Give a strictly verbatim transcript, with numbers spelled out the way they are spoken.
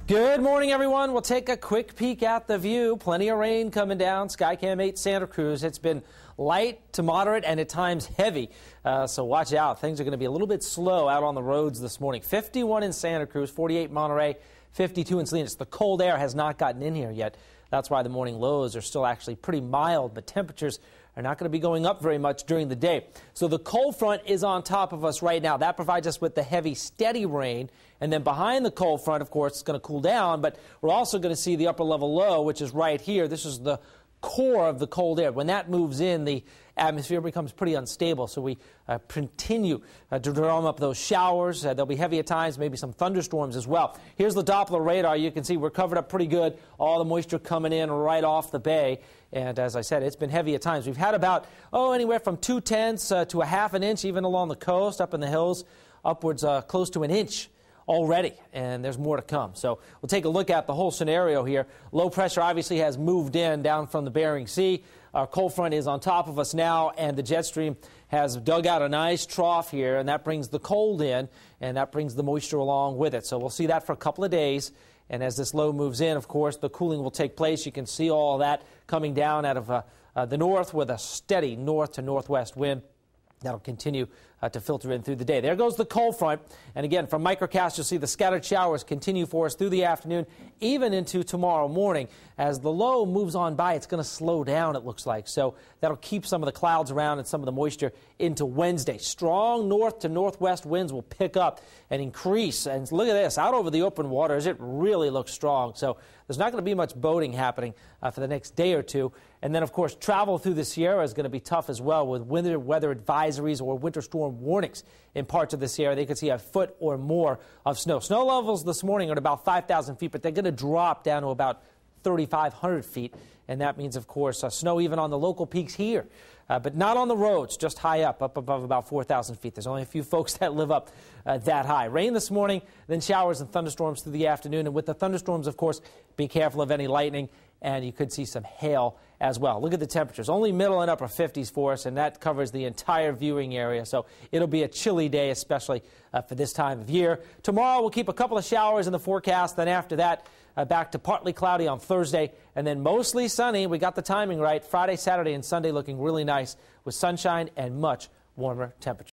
Good morning, everyone. We'll take a quick peek at the view. Plenty of rain coming down. Skycam eight Santa Cruz. It's been light to moderate and at times heavy. Uh, so watch out. Things are going to be a little bit slow out on the roads this morning. fifty-one in Santa Cruz, forty-eight Monterey, fifty-two in Salinas. The cold air has not gotten in here yet. That's why the morning lows are still actually pretty mild, but temperatures are not going to be going up very much during the day. So the cold front is on top of us right now. That provides us with the heavy, steady rain. And then behind the cold front, of course, it's going to cool down, but we're also going to see the upper level low, which is right here. This is the core of the cold air. When that moves in, the atmosphere becomes pretty unstable. So we uh, continue uh, to drum up those showers. Uh, there'll be heavy at times, maybe some thunderstorms as well. Here's the Doppler radar. You can see we're covered up pretty good. All the moisture coming in right off the bay. And as I said, it's been heavy at times. We've had about, oh, anywhere from two tenths uh, to a half an inch, even along the coast, up in the hills, upwards uh, close to an inch already, and there's more to come. So we'll take a look at the whole scenario here. Low pressure obviously has moved in down from the Bering Sea. Our cold front is on top of us now, and the jet stream has dug out a nice trough here, and that brings the cold in, and that brings the moisture along with it. So we'll see that for a couple of days. And as this low moves in, of course, the cooling will take place. You can see all of that coming down out of uh, uh, the north with a steady north to northwest wind. That'll continue uh, to filter in through the day. There goes the cold front. And again, from microcast, you'll see the scattered showers continue for us through the afternoon, even into tomorrow morning. As the low moves on by, it's going to slow down, it looks like. So that'll keep some of the clouds around and some of the moisture into Wednesday. Strong north to northwest winds will pick up and increase. And look at this, out over the open waters, it really looks strong. So there's not going to be much boating happening uh, for the next day or two. And then, of course, travel through the Sierra is going to be tough as well with winter weather advisories or winter storm warnings in parts of the Sierra. They could see a foot or more of snow. Snow levels this morning are at about five thousand feet, but they're going to drop down to about thirty-five hundred feet. And that means, of course, uh, snow even on the local peaks here, uh, but not on the roads, just high up, up above about four thousand feet. There's only a few folks that live up uh, that high. Rain this morning, then showers and thunderstorms through the afternoon. And with the thunderstorms, of course, be careful of any lightning, and you could see some hail as well. Look at the temperatures. Only middle and upper fifties for us, and that covers the entire viewing area. So it'll be a chilly day, especially uh, for this time of year. Tomorrow, we'll keep a couple of showers in the forecast. Then after that, Uh, back to partly cloudy on Thursday, and then mostly sunny. We got the timing right. Friday, Saturday, and Sunday looking really nice with sunshine and much warmer temperatures.